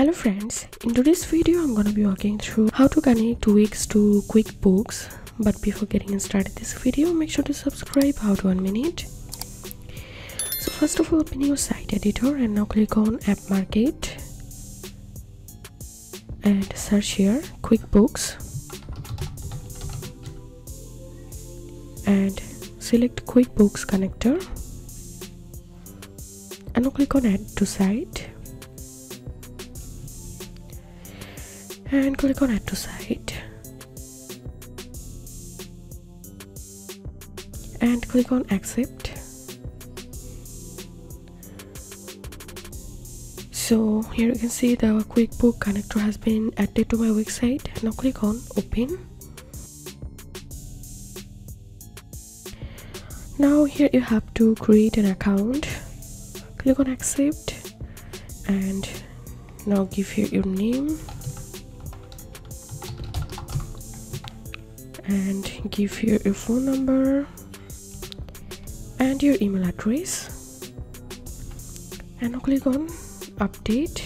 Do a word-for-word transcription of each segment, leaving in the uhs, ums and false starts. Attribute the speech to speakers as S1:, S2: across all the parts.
S1: Hello friends, in today's video I'm gonna be walking through how to connect Wix to QuickBooks. But before getting started this video, make sure to subscribe. How to one minute. So first of all, open your site editor and now click on App Market and search here QuickBooks and select QuickBooks Connector and now click on Add to Site and click on Add to Site and click on Accept. So here you can see the QuickBooks Connector has been added to my Wix site. Now click on Open. Now here you have to create an account. Click on Accept and now give here your name and give here your phone number and your email address and now click on Update.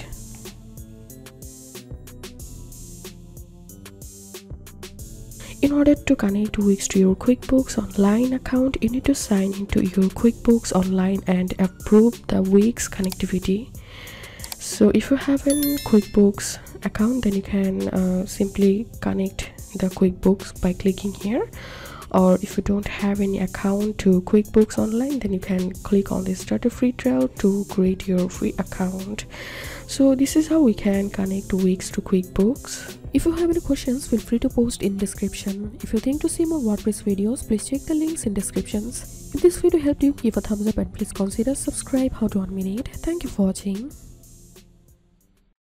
S1: In order to connect Wix to your QuickBooks Online account, you need to sign into your QuickBooks Online and approve the Wix connectivity. So if you have a QuickBooks account, then you can uh, simply connect the QuickBooks by clicking here, or if you don't have any account to QuickBooks Online, then you can click on this start a free trial to create your free account. So this is how we can connect Wix to QuickBooks. If you have any questions, feel free to post in description. If you think to see more WordPress videos, please check the links in descriptions. If this video helped you, give a thumbs up and please consider subscribe. How to one minute. Thank you for watching.